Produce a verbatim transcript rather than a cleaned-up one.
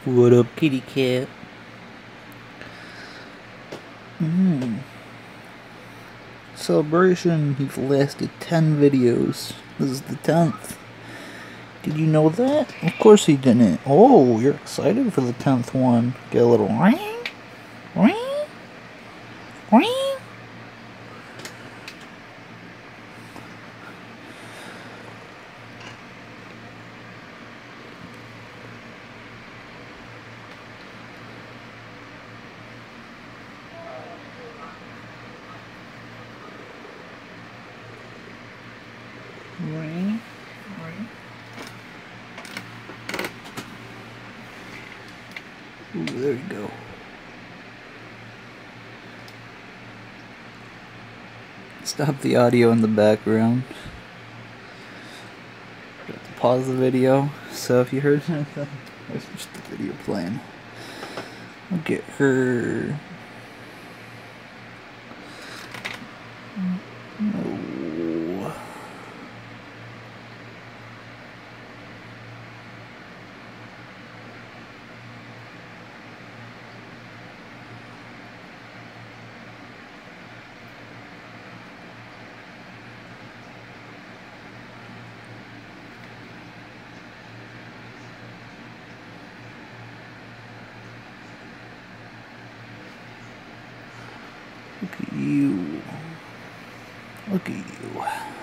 What up, kitty cat? Mm. Celebration, you've lasted ten videos. This is the tenth. Did you know that? Of course he didn't. Oh, you're excited for the tenth one. Get a little ring, ring, ring. Ring, ring. Ooh, there you go. Stop the audio in the background. Got to pause the video. So if you heard anything, there's just the video playing. Look at her. No. Look at you. Look at you.